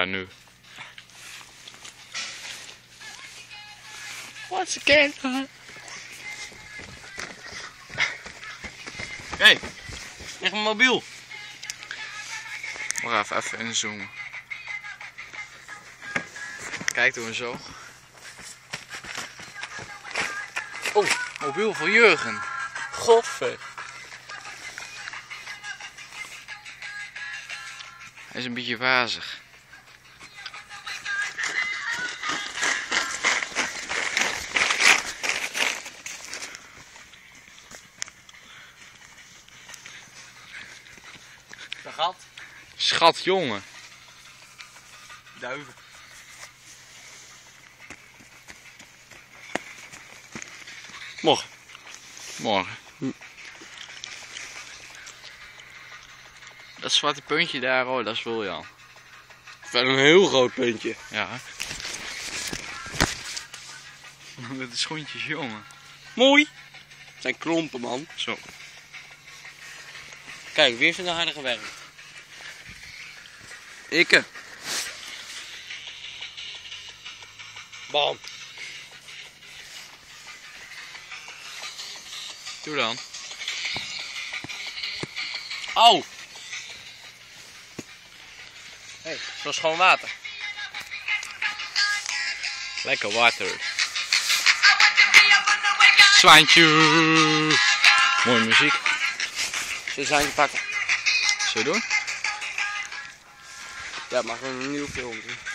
daar nu. Once again. Hé, leg mijn mobiel. We gaan even inzoomen. Kijk doen we zo. Oh, mobiel voor Jurgen. Godver. Hij is een beetje wazig. Dat gaat. Schat jongen. Duiven. Morgen. Morgen. Dat zwarte puntje daar, oh, dat is Wiljan. Verder een heel groot puntje. Ja. Met de schoentjes, jongen. Mooi. Het zijn klompen, man. Zo. Kijk, wie heeft er nou harder gewerkt? Ikke. Bam. Doe dan. Au. Hé, dat is gewoon water. Lekker water. Zwaantje. Mooie muziek. Ze zijn pakken. Zullen we doen? Ja, maar gewoon een nieuw film.